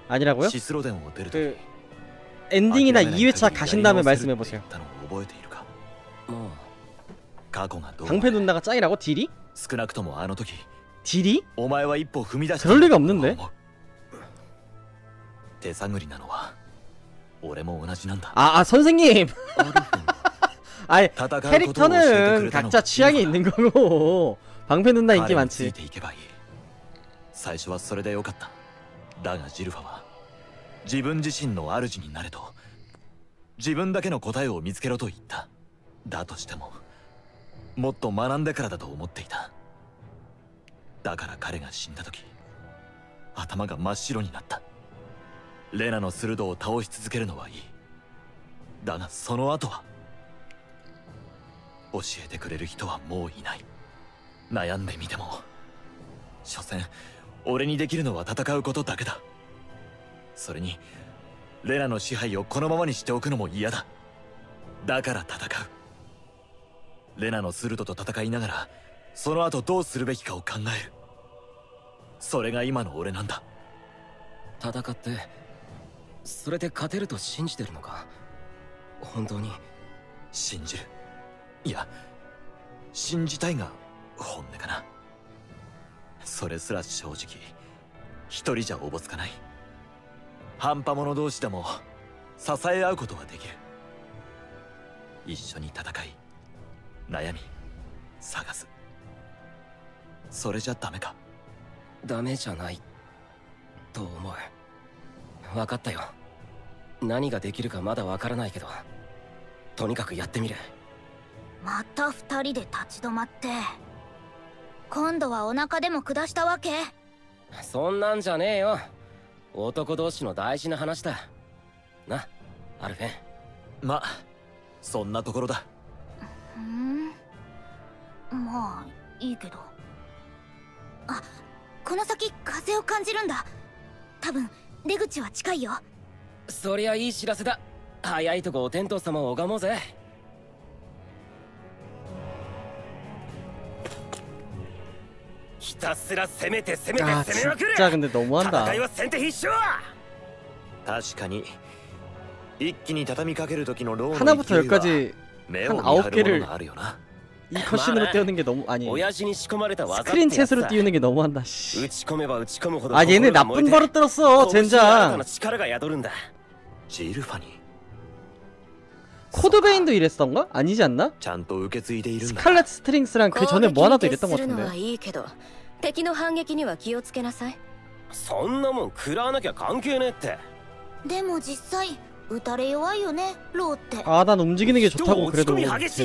아니라고요? 그 엔딩이나 2회차 가신 다음에 말씀해보세요. 방패 누나가 짱이라고? 딜이? 딜이? 그럴 리가 없는데? 선생님! 아니 캐릭터는 각자 취향이 있는 거고 방패 누나 인기 많지. 最初はそれでよかった。だがジルファは自分自身の主になれと、自分だけの答えを見つけろと言った。だとしてももっと学んでからだと思っていた。だから彼が死んだ時、頭が真っ白になった。レナの鋭を倒し続けるのはいい。だがその後は教えてくれる人はもういない。悩んでみても所詮俺にできるのは戦うことだけだ。それにレナの支配をこのままにしておくのも嫌だ。だから戦う。レナのスルトと戦いながらその後どうするべきかを考える。それが今の俺なんだ。 戦ってそれで勝てると信じてるのか？本当に信じる。いや信じたいが本音かな。それすら正直一人じゃおぼつかない。半端者同士でも支え合うことはできる。一緒に戦い悩み探す。それじゃダメか？ ダメじゃないと思う。分かったよ。何ができるかまだ分からないけど、とにかくやってみる。 また二人で立ち止まって、今度はお腹でも下したわけ？ そんなんじゃねえよ。男同士の大事な話だな、アルフェン。 まあそんなところだ。 まあいいけど。あ、この先風を感じるんだ。多分出口は近いよ。 そりゃいい知らせだ。早いとこお天道様を拝もうぜ。ひたすら攻めて攻めて攻めまくる。戦いは先手必勝。 確かに一気に畳みかける時のローの 하나부터 열까지 한 9개를 이 컷신으로 띄우는 게 너무 아니 스크린 챗으로 띄우는 게 너무한다. 아 얘네 나쁜 버릇 들었어 젠장. 코드베인도 이랬던가? 아니지 않나? 스칼렛 스트링스랑 그 전에 뭐 하나도 이랬던 것 같은데. 敵の反撃には気をつけなさい。 そんなもん食らわなきゃ関係ねえって。 でも実際撃たれ弱いよねローって。 아 난 움직이는 게 좋다고 그래도.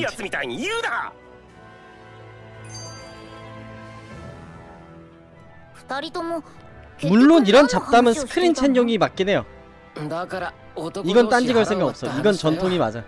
물론 이런 잡담은 스크린 챗용이 맞긴 해요. 이건 딴지 걸 생각 없어. 이건 전통이 맞아.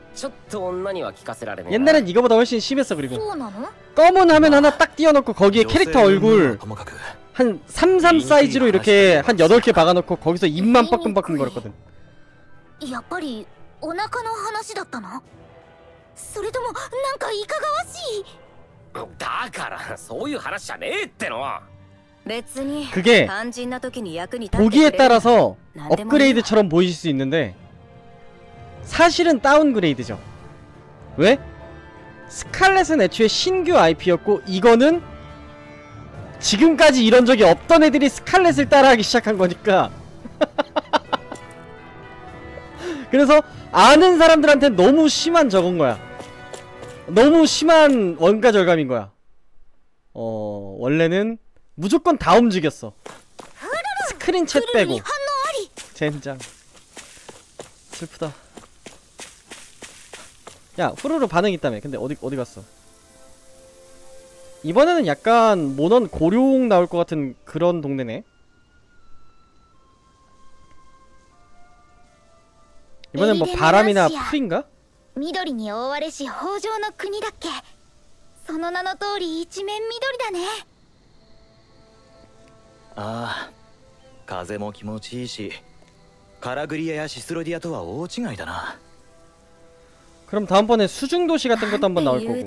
옛날엔 이거보다 훨씬 심했어. 그리고 검은 화면 하나 딱 띄워놓고 거기에 캐릭터 얼굴 한 3:3 사이즈로 이렇게 한 8개 박아놓고 거기서 입만 빠끔빠끔 거렸거든. やっぱりお腹の話だったの？それともなんかいかがわしい？ だからそういう話じゃねえっての。 그게 보기에 따라서 업그레이드처럼 보이실 수 있는데 사실은 다운그레이드죠. 왜? 스칼렛은 애초에 신규 IP였고 이거는 지금까지 이런 적이 없던 애들이 스칼렛을 따라하기 시작한 거니까 그래서 아는 사람들한테 너무 심한 저건 거야. 너무 심한 원가 절감인 거야. 원래는 무조건 다 움직였어. 스크린 챗 빼고. 젠장. 슬프다. 야 후루루 반응 있다며. 근데 어디 갔어? 이번에는 약간 모넌 고룡 나올 것 같은 그런 동네네. 이번엔 뭐 바람이나 풀인가? 緑に覆われし豊穣の国だっけ。その名の通り一面緑だね。 ああ、風も気持ちいいし、カラグリアやシスロディアとは大違いだな。 그럼 다음번에 수중도시 같은 것도 한번 나올 거고.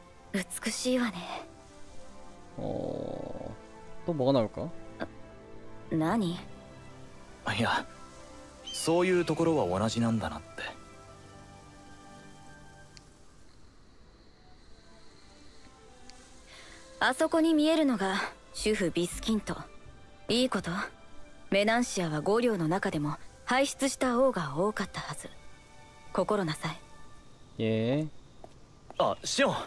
또 뭐가 나올까? 何？ いや、そういうところは同じなんだなって。 あそこに見えるのが主婦ビスキント。いいこと。メナンシアは5領の中でも輩出した王が多かったはず。心なさい。 예. あ、シオン。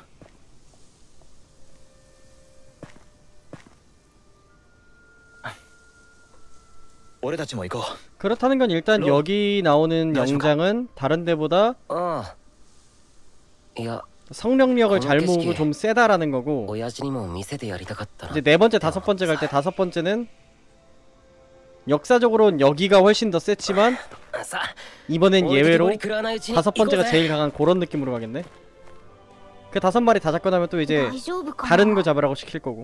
俺たちも行こう。 그렇다는 건 일단 여기 나오는 영장은 다른 데보다 성령력을 잘 모으고 좀 세다라는 거고, 이제 네 번째, 다섯 번째 갈 때 다섯 번째는 역사적으로는 여기가 훨씬 더 셌지만 이번엔 예외로 다섯 번째가 제일 강한 그런 느낌으로 가겠네. 그 5마리 다 잡고 나면 또 이제 다른 거 잡으라고 시킬 거고.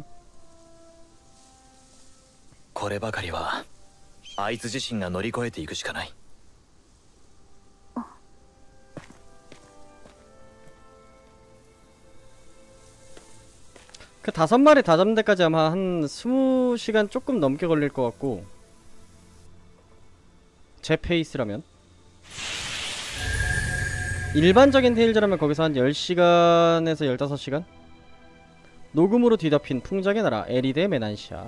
こればかりはあいつ自身が乗り越えていくしかない。 그 5마리 다 잡는 데까지 아마 한 20시간 조금 넘게 걸릴 것 같고, 제 페이스라면. 일반적인 테일즈라면 거기서 한 10시간에서 15시간? 녹음으로 뒤덮인 풍작의 나라 에리데 메난시아.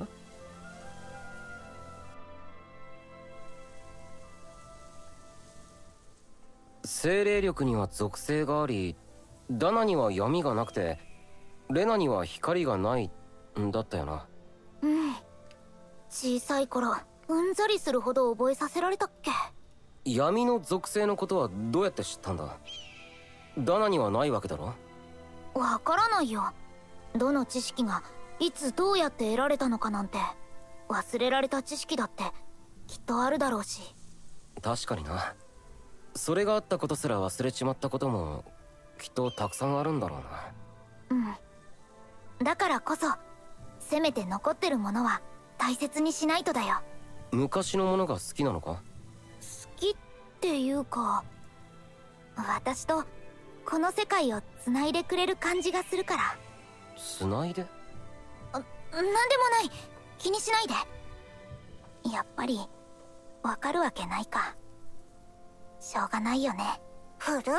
精霊力には属性があり、ダナには闇がなくて、レナには光がないんだったよな。 うん。小さい頃うんざりするほど覚えさせられたっけ。 闇の属性のことはどうやって知ったんだ。ダナにはないわけだろ。 わからないよ。どの知識がいつどうやって得られたのかなんて、忘れられた知識だってきっとあるだろうし。 確かにな。それがあったことすら忘れちまったこともきっとたくさんあるんだろうな。 うん。だからこそせめて残ってるものは大切にしないとだよ。 昔のものが好きなのか。 好きっていうか、私とこの世界をつないでくれる感じがするから。 つないで？ なんでもない。気にしないで。やっぱりわかるわけないか。しょうがないよね、フルー。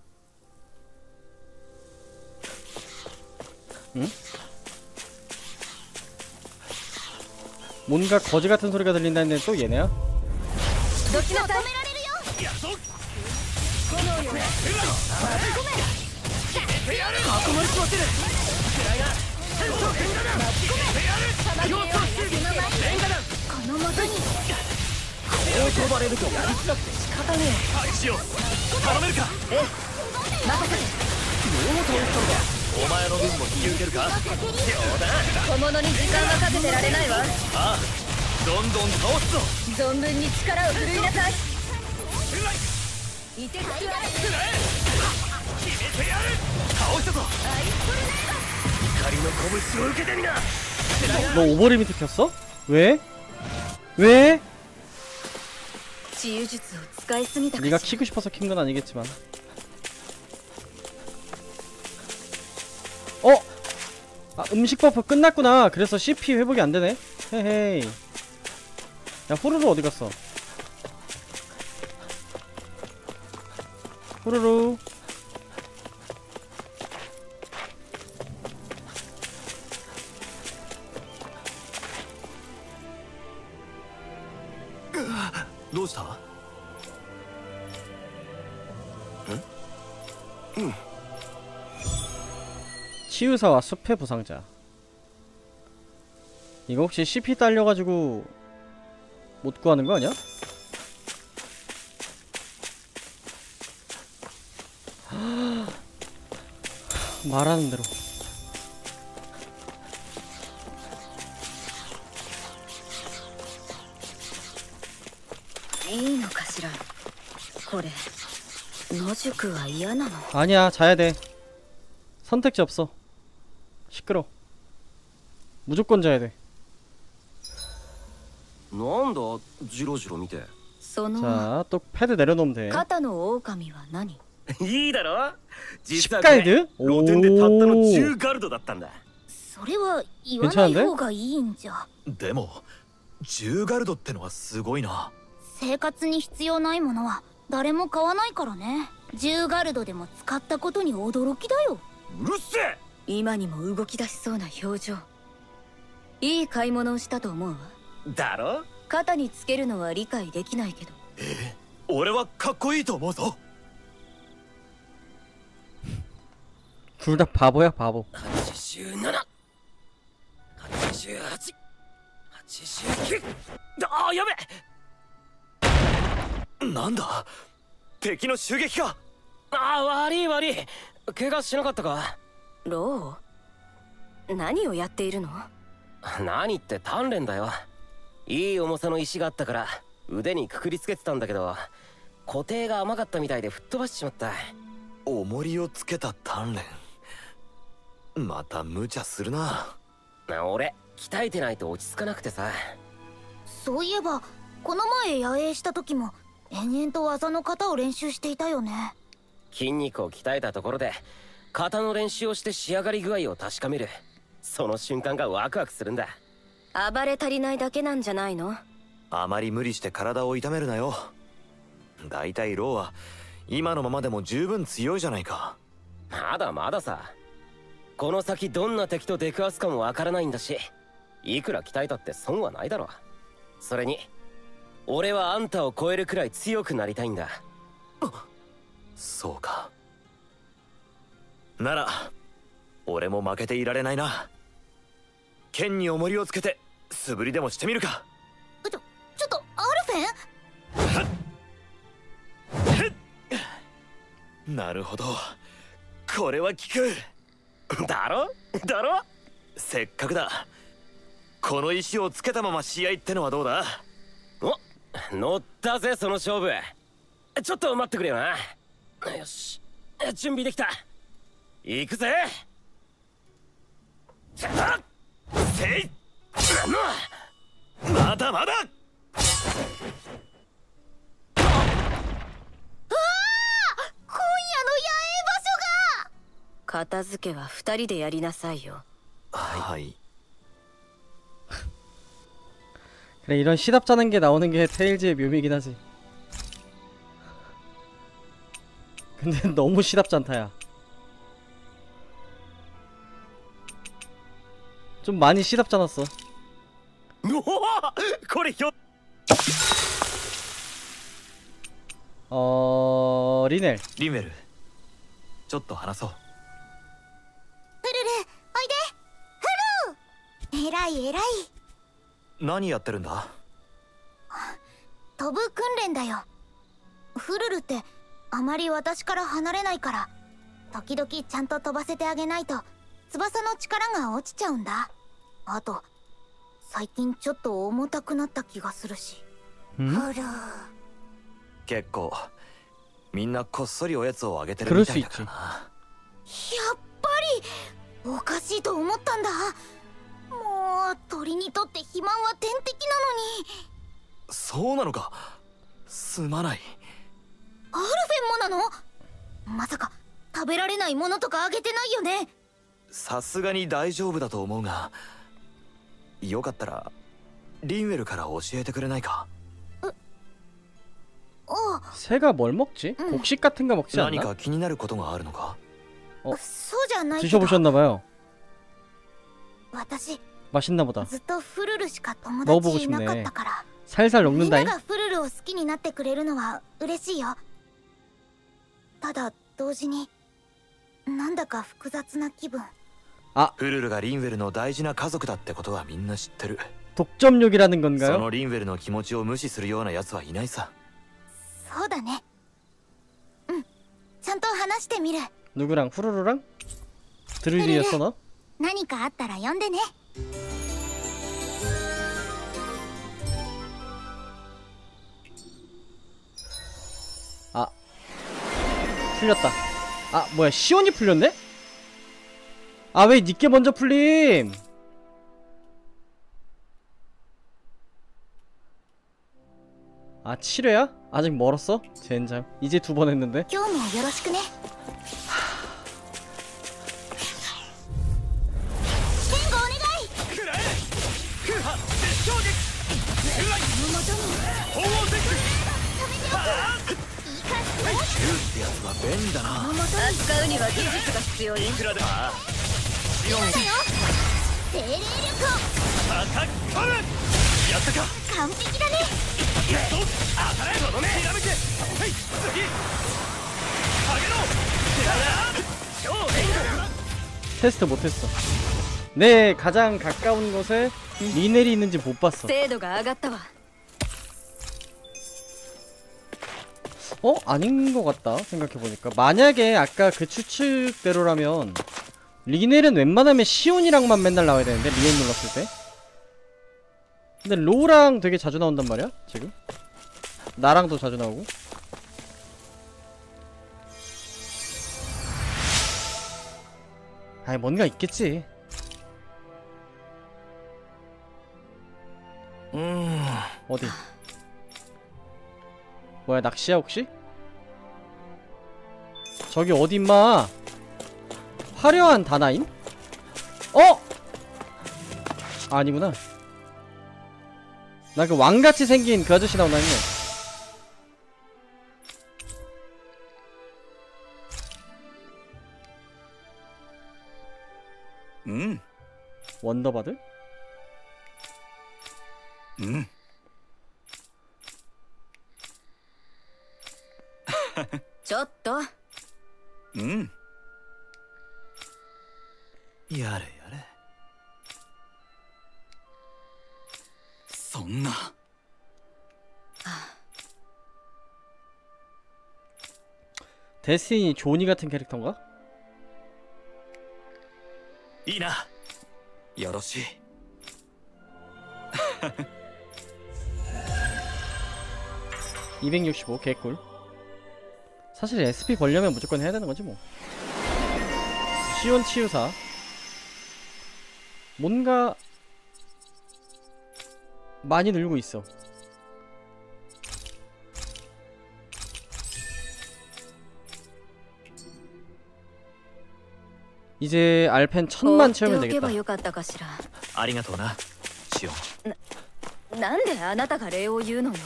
응? 뭔가 거지 같은 소리가 들린다는데 또 얘네야? どっちも止められるよ。この元にこう飛ばれるとやりづらくて仕方ねえ。 はい、シオン頼めるか。 ええ、任せて。もう倒したのか。 お前の分も引き受けるか。 そうだ。 小物に時間はかけてられないわ。 ああ、どんどん倒すぞ。 存分に力を振るいなさい。いてつくわ。 決めてやる。倒したぞ。 怒りの拳を受けてみな。 너 오버리미트 켰어? 왜? 왜? 네가 키고 싶어서 킨 건 아니겠지만. 아, 음식 버프 끝났구나. 그래서 CP 회복이 안 되네. 헤헤이. 야, 호루루 어디 갔어? 호루루. 치유사와 숲의 부상자. 이거 혹시 CP 딸려가지고 못 구하는 거 아니야? 말하는 대로. 아니야, 자야 돼. 선택지 없어. 시끄러. 무조건 자야 돼. 자, 또 패드 내려놓으면 돼. 십가이드? 오. 괜찮은데? でも 10ガルドってのはすごいな。 生活に必要ないものは誰も買わないからね。10ガルドでも使ったことに驚きだよ。 うるせえ。 今にも動き出しそうな表情。いい買い物をしたと思うわ。 だろ。 肩につけるのは理解できないけど。 俺はかっこいいと思うぞ。 둘 다 바보야 바보. 87、88、89。ああ、やべ。 なんだ、敵の襲撃か。 ああ、悪い。怪我しなかったか。 ロー、何をやっているの？ 何って鍛錬だよ。いい重さの石があったから腕にくくりつけてたんだけど、固定が甘かったみたいで吹っ飛ばしちまった。 重りをつけた鍛錬。また無茶するな。 俺鍛えてないと落ち着かなくてさ。 そういえばこの前野営した時も延々と技の型を練習していたよね。 筋肉を鍛えたところで型の練習をして仕上がり具合を確かめる。その瞬間がワクワクするんだ。 暴れ足りないだけなんじゃないの？ あまり無理して体を痛めるなよ。だいたいローは今のままでも十分強いじゃないか。 まだまださ。この先どんな敵と出くわすかもわからないんだし、いくら鍛えたって損はないだろう。それに俺はあんたを超えるくらい強くなりたいんだ。 そうか。なら俺も負けていられないな。剣に重りをつけて素振りでもしてみるか。 ちょっとアルフェン。なるほど、これは効く。 だろ。 せっかくだ。この石をつけたまま試合ってのはどうだ？ お、乗ったぜその勝負。ちょっと待ってくれよな。よし、準備できた。行くぜ。せい。まだまだ。 片付けは2人でやりなさいよ。 はい。 그래, 이런 시답잖은 게 나오는 게 테일즈의 묘미긴 하지. 근데 너무 시답잖다야. 좀 많이 시답잖았어. 리넬. リメル、ちょっと話そう。 フルル、おいで。フル。偉い。 何やってるんだ？ 飛ぶ訓練だよ。フルルってあまり私から離れないから、時々ちゃんと飛ばせてあげないと翼の力が落ちちゃうんだ。あと最近ちょっと重たくなった気がするし。フル。 結構みんなこっそりおやつをあげてるみたいだからな。 やっぱりおかしいと思ったんだ。もう鳥にとって肥満は天敵なのに。 そうなのか。すまない。 アルフェンもなの？まさか食べられないものとかあげてないよね？ さすがに大丈夫だと思うが、よかったらリンウェルから教えてくれないか？ 새가 뭘 먹지? 곡식 같은 거 먹지 않나? 何か気になることがあるのか? そうじゃないけど。 드셔보셨나봐요. 私 맛있나보다. ずっとフルルしか友達いなかったから。 살살 みん 녹는다잉. ながフルルを好きになってくれるのは嬉しいよ。ただ同時になんだか複雑な気分。 フルルがリンウェルの大事な家族だってことはみんな知ってる。 독점욕이라는 건가요? そのリンウェルの気持ちを無視するような奴はいないさ。 そうだね。ちゃんと話してみる。 누구랑? 후루루랑? 드루이드였어 너? 何かあったら呼んでね。 아 풀렸다. 아 뭐야, 시온이 풀렸네? 아 왜 니께 먼저 풀림? 아 7회야? 아직 멀었어? 젠장 이제 2번 했는데? 今日もよろしくね。天狗お願い。 ってやつは便利だな。 扱うには技術が必要よ。 いくらでも精霊力をアタックやったか。 完璧だね。 当たれとどめひらめけ。はい次上げろ。超変化 테스트 못했어. 내 가장 가까운 곳에 리넬이 있는지 못 봤어. 精度が上がったわ。 아닌 것 같다 생각해보니까. 만약에 아까 그 추측대로라면 리넬은 웬만하면 시온이랑만 맨날 나와야 되는데, 리넬 눌렀을 때. 근데 로랑 되게 자주 나온단 말이야 지금. 나랑도 자주 나오고. 아이 뭔가 있겠지. 어디? 뭐야 낚시야 혹시? 저기 어디 임마? 화려한 다나임? 아니구나. 나 그 왕같이 생긴 그 아저씨 나오나 했네. 원더바드? ちょっと。 やれやれ。そんな。 데스티니 조니 같은 캐릭터인가? いいな。よろしい。 265 개꿀. 사실 SP 벌려면 무조건 해야 되는 거지 뭐. 시온 치유사. 뭔가 많이 늘고 있어. 이제 알펜 1000만 채우면 되겠다. ありがとうな、シオン。 なんであなたが礼を言うのよ。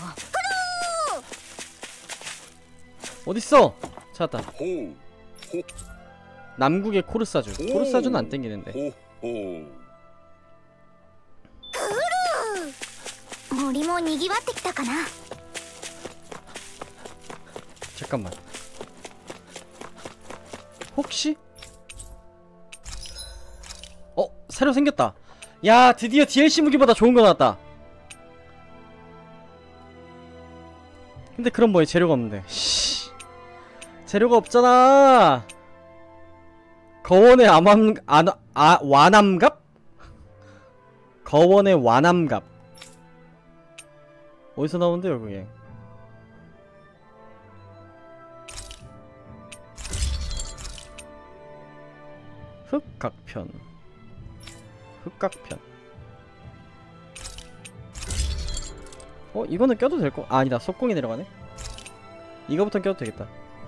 어딨어? 찾았다. 남국의 코르사주. 코르사주는 안 땡기는데. 森もにぎわってきたかな。 잠깐만. 혹시? 새로 생겼다. 야, 드디어 DLC 무기보다 좋은 거 나왔다. 근데 그럼 뭐해? 재료가 없는데. 씨. 재료가 없잖아. 거원의 와남갑? 거원의 와남갑. 어디서 나오는데요, 그게? 흑각편. 흑각편. 이거는 껴도 될거? 아니다, 속공이 내려가네. 이거부터 껴도 되겠다.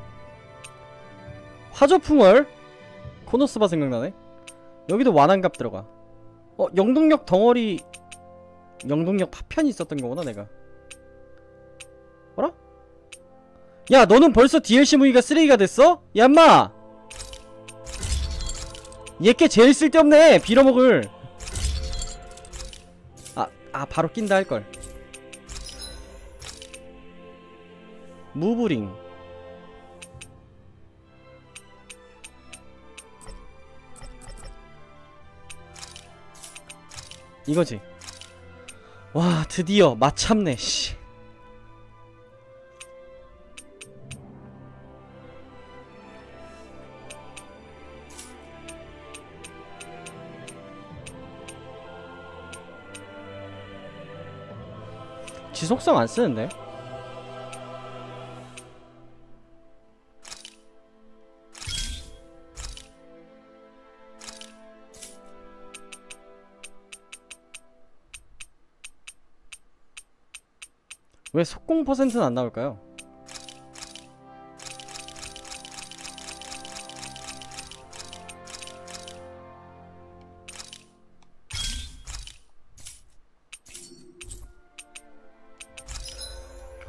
화조풍월. 코노스바 생각나네. 여기도 완한갑 들어가. 영동력 덩어리. 영동력 파편이 있었던 거구나 내가. 어라? 야, 너는 벌써 DLC 무기가 쓰레기가 됐어? 야 인마, 얘께 제일 쓸데없네. 빌어먹을. 바로 낀다 할걸. 무브링. 이거지. 와, 드디어 마참네. 씨. 지속성 안 쓰는데? 왜 속공 퍼센트는 안 나올까요?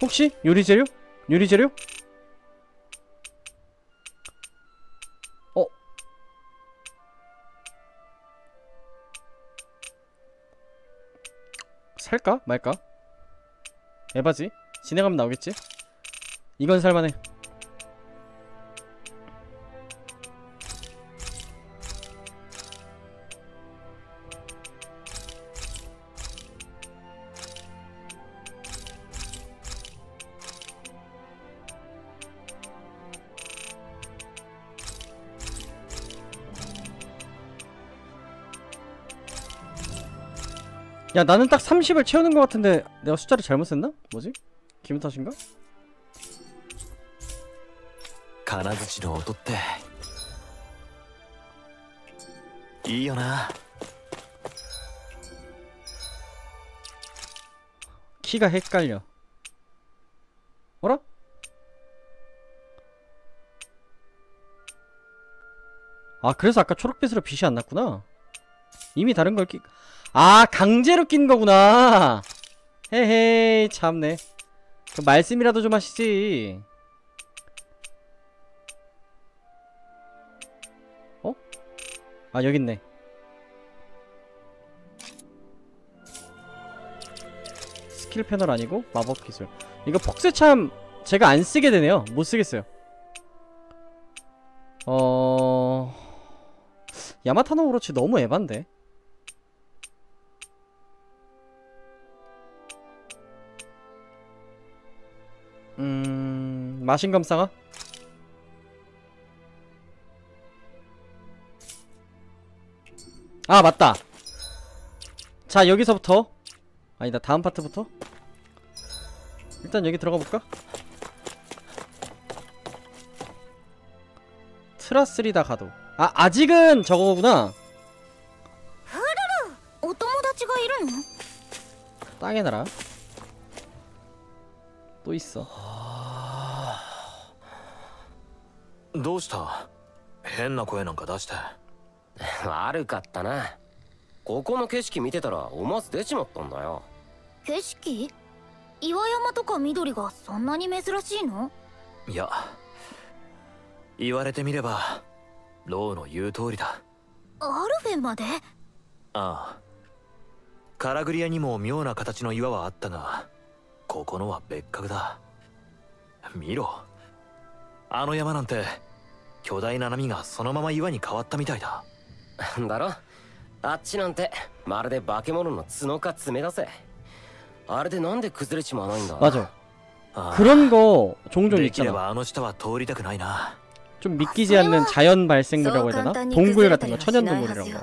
혹시 요리 재료? 요리 재료? 살까? 말까? 에바지? 진행하면 나오겠지? 이건 살만해. 야, 나는 딱 30을 채우는 것 같은데 내가 숫자를 잘못 셌나? 뭐지? 기분 탓인가? 金槌の音っていいよな。 키가 헷갈려. 어라? 아, 그래서 아까 초록빛으로 빛이 안 났구나. 이미 다른 걸 아, 강제로 낀 거구나. 헤헤이, 참네. 그 말씀이라도 좀 하시지. 어? 아, 여기 있네. 스킬 패널 아니고 마법 기술. 이거 폭세참 제가 안 쓰게 되네요. 못 쓰겠어요. 야마타노 오로치 너무 에반데. 마신검상아? 아, 맞다. 자, 여기서부터 아니다, 다음 파트부터 일단 여기 들어가 볼까? 트라스리다 가도. 아, 아직은 저거구나. 후루루! お友達がいるの? 땅의 나라 또 있어. どうした？変な声なんか出して。 悪かったな。ここの景色見てたら思わず出ちまったんだよ。 景色？岩山とか緑がそんなに珍しいの？ いや、言われてみればローの言う通りだ。 アルフェンまで？ ああ、カラグリアにも妙な形の岩はあったが、ここのは別格だ。見ろ、あの山なんて巨大な波がそのまま岩に変わったみたいだ。 だろ？あっちなんてまるで化け物の角か爪だぜ。あれでなんで崩れちまわないんだ。 맞아. 그런 거 종종 できれ 있잖아. ばあの下は通りたくないな。 좀 믿기지 않는 자연 발생물이라고 해야 되나? 동굴 같은 거, 천연 동굴 이런 거.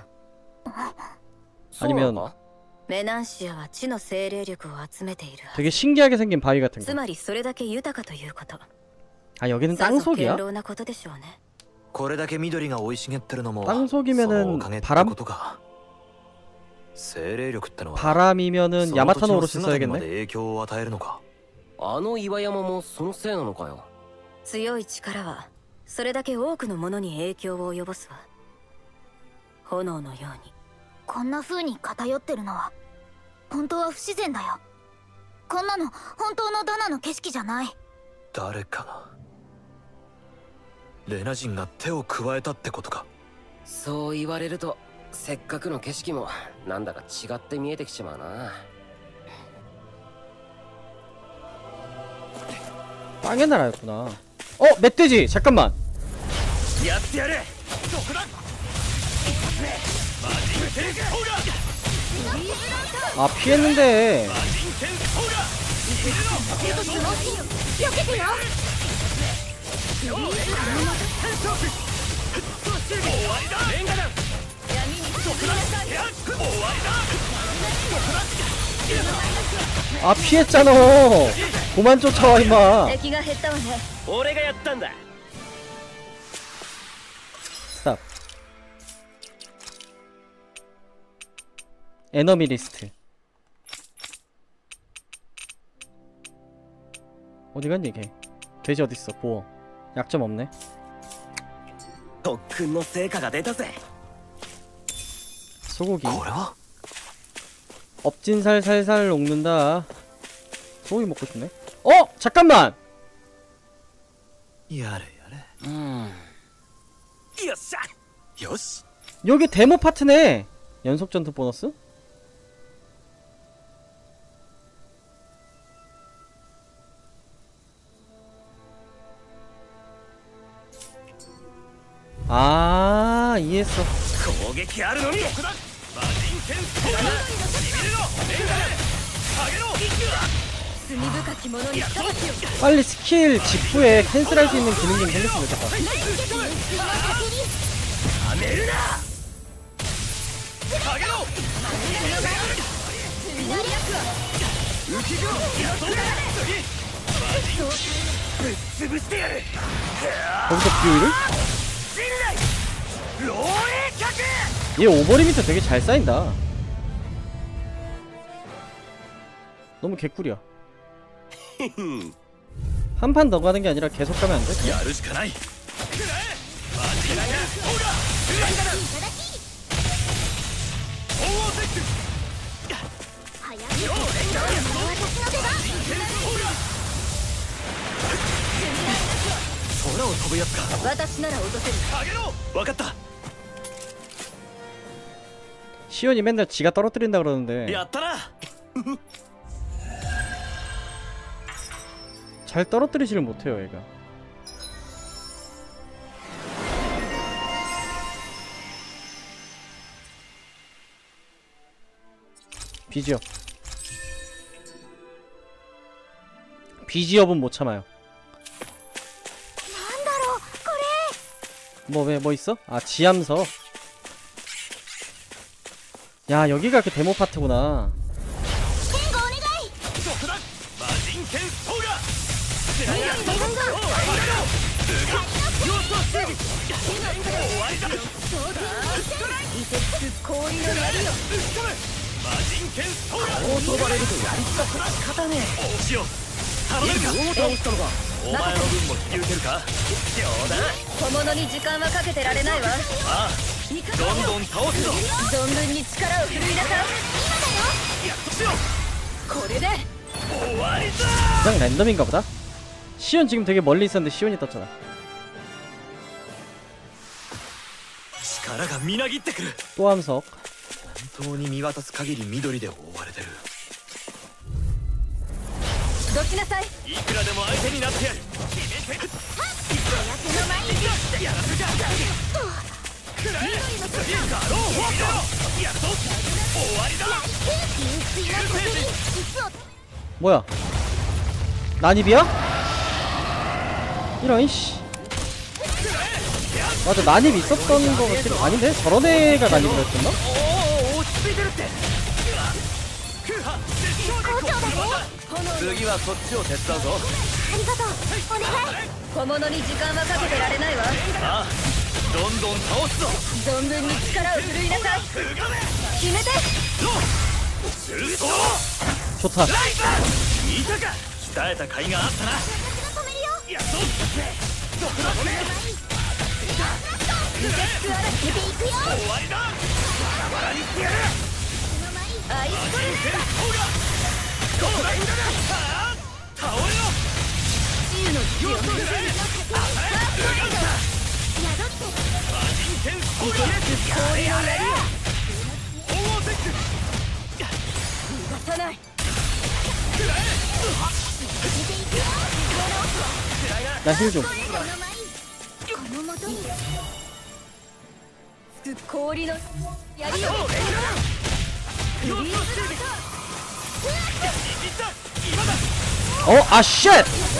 아니면 메난시아와地の精霊力を集めている。 되게 신기하게 생긴 바위 같은 거. つまりそれだけ豊かということ。 아, 여기는 땅속이야? これだけ緑が生い茂ってるのも 땅속이면은 바람? 精霊力ってのは 바람이면은 야마타노 오로치 써야겠네. 影響を与えるのか。 あの岩山もそのせいなのかよ。 強い力はそれだけ多くのものに影響を及ぼすわ。炎のように。 こんな風に偏ってるのは本当は不自然だよ。こんなの本当のダナの景色じゃない。 誰かがレナ人が手を加えたってことか。 そう言われるとせっかくの景色もなんだか違って見えてきちまうな。 땅의 나라였구나. 멧돼지! 잠깐만! 아, 피했는데. 아, 피했잖아. 그만 쫓아와 임마. 스탑. 에너미 리스트. 어디갔니 걔? 돼지 어딨어? 보어. 약점 없네. 特訓の成果が出たぜ。 소고기. 업진살 살살 녹는다. 소고기 먹고 싶네. 잠깐만. 야래 야래. 요시. 요시. 여기 데모 파트네. 연속 전투 보너스? 아, 이해했어. 빨리 스킬 직후에 캔슬할 수 있는 기능 좀 생겼으면 좋겠다. 거기서 비오이를? 얘 오버리미터 되게 잘 쌓인다. 너무 개꿀이야. 한 판 더 가는 게 아니라 계속 가면 안 돼? 시온이 맨날 지가 떨어뜨린다 그러는데 잘 떨어뜨리지를 못해요 얘가. 비지업은 못 참아요. 뭐 있어? 아, 지암서. 야, 여기가 그 데모 파트구나. 그냥 랜덤인가 보다. 시온 지금 되게 멀리 있었는데 시온이 떴잖아. 또 함석. 뭐야? 난입이야? 이런 씨. 맞아, 난입 있었던 거 같은데 아닌데? 저런 애가 난입을 했었나? 좋다. 나 힐 좀. 아 쉣!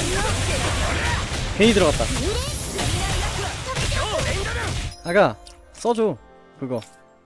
괜히 들어갔다. 아가 써줘 그거.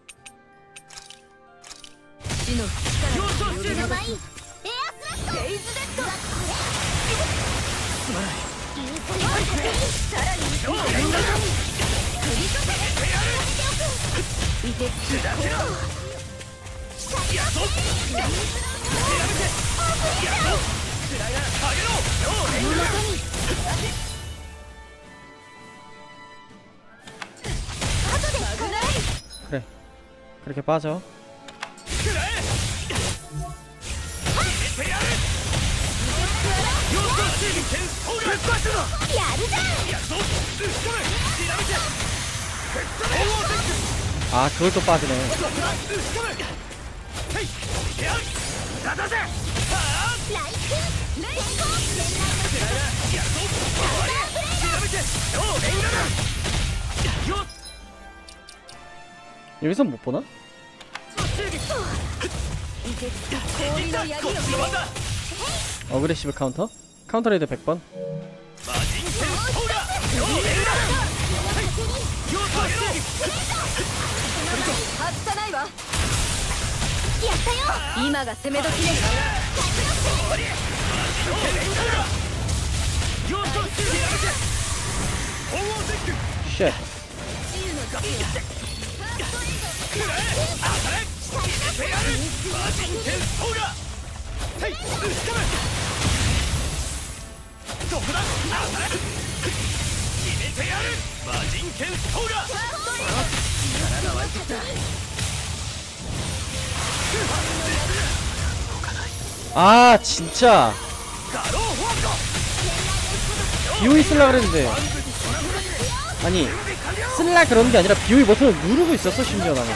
그래, 그렇게 빠져. 아 그걸 또 빠지네. 여기선 못 보나? 어그레시브 카운터? 카운터 레이드 100번. 쉣. 아 진짜 BOE 쓸라 그랬는데 아니 쓸라 그런 게 아니라 BOE 버튼을 누르고 있었어 심지어 나는.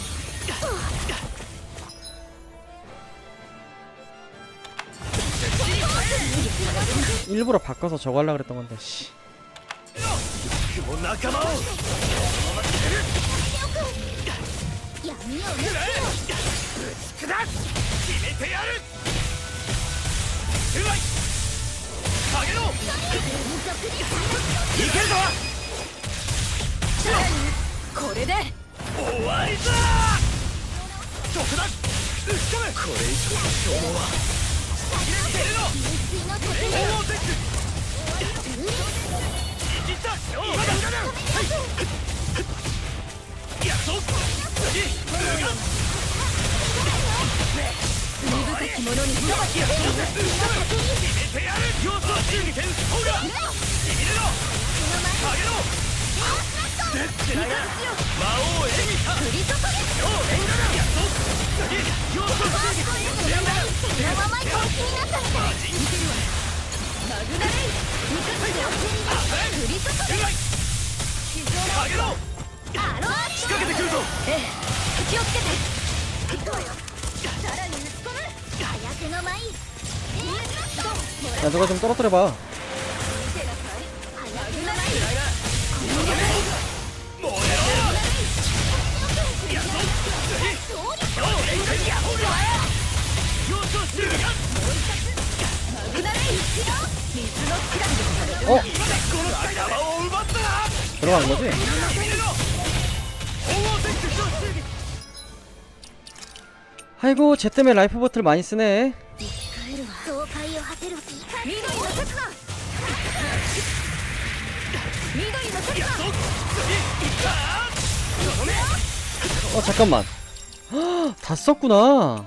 일부러 바꿔서 저거 하려고 그랬던 건데 씨. 야 너가 좀 떨어뜨려봐. 어? 들어간 거지? 아이고 쟤 때문에 라이프 버튼을 많이 쓰네. 어 잠깐만. 다 썼구나.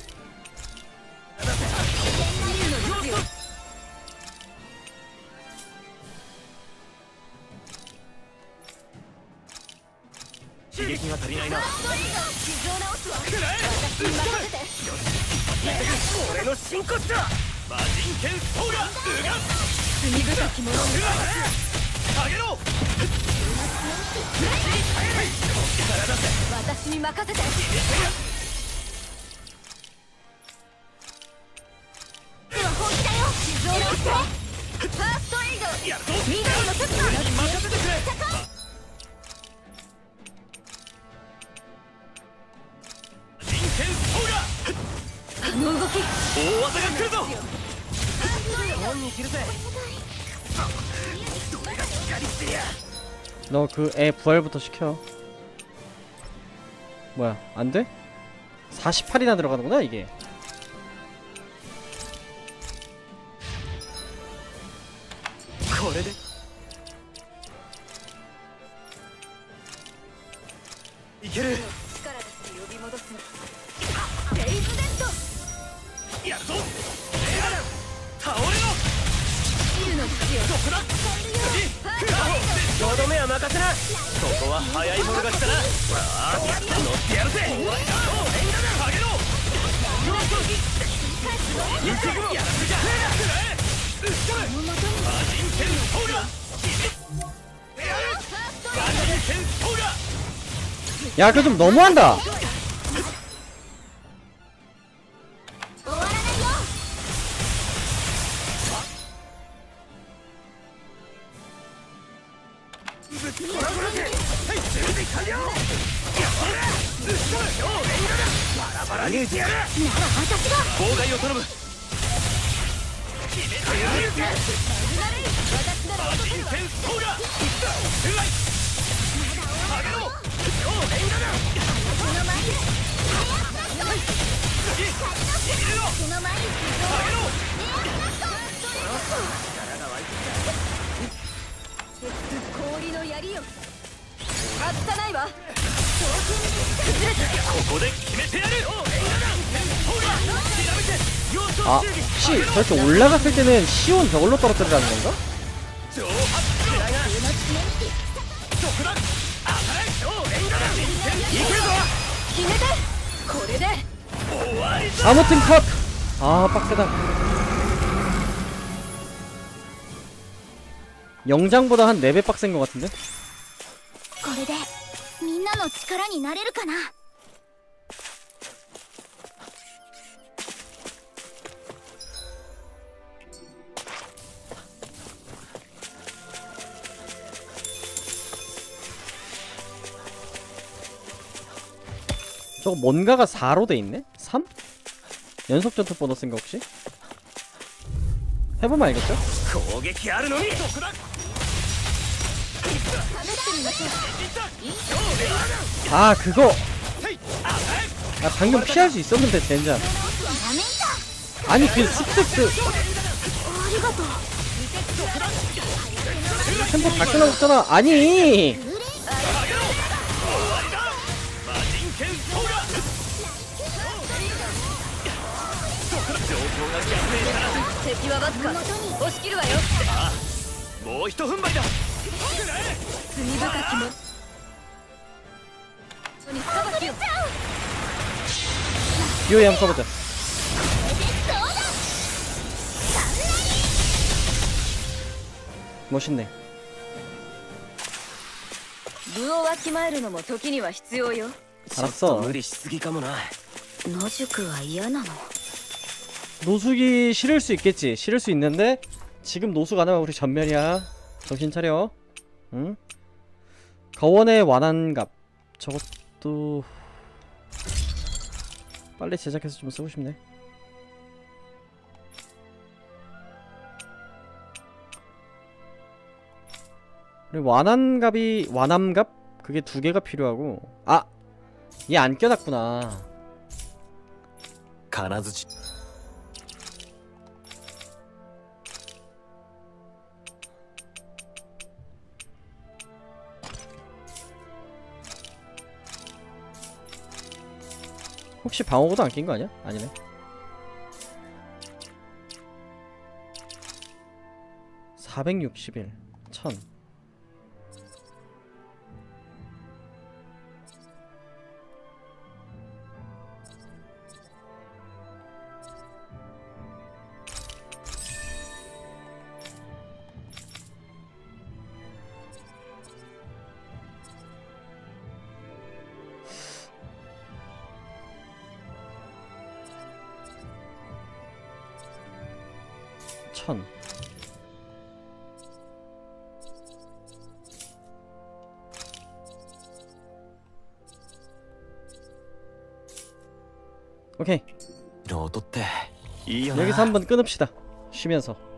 너 그 애 부활부터 시켜. 뭐야 안돼? 48이나 들어가는구나 이게. 야, 그거 좀 너무한다. 氷の槍よ。外さないわ。 아, 혹시 저렇게 올라갔을 때는 시온 저걸로 떨어뜨리라는 건가? 아무튼 컷! 아, 빡세다. 영장보다 한 4배 빡센 것 같은데? これでみんなの力になれるかな。 저거 뭔가가 4로 돼 있네? 3? 연속 전투 보너스인가 혹시? 해보면 알겠죠? 아, 그거! 나 방금 피할 수 있었는데 젠장. 아니, 그 스택스 템포 다 끊어졌잖아. 아니! 듀오에 한번 써보자. 멋있네. 部をわきまえるのも時には必要よ。 알았어. 無理しすぎかもな。 野宿は嫌なの。 노숙이 싫을 수 있겠지. 싫을 수 있는데 지금 노숙 안 하면 우리 전멸이야. 정신 차려. 응? 거원의 완한갑. 저것도 빨리 제작해서 좀 쓰고 싶네. 그리고 완함갑? 그게 2개가 필요하고. 아! 얘 안 껴놨구나. 가나즈지. 혹시 방어구도 안 낀 거 아니야? 아니네. (461) 1000. 오케이. 여기서 한번 끊읍시다. 쉬면서.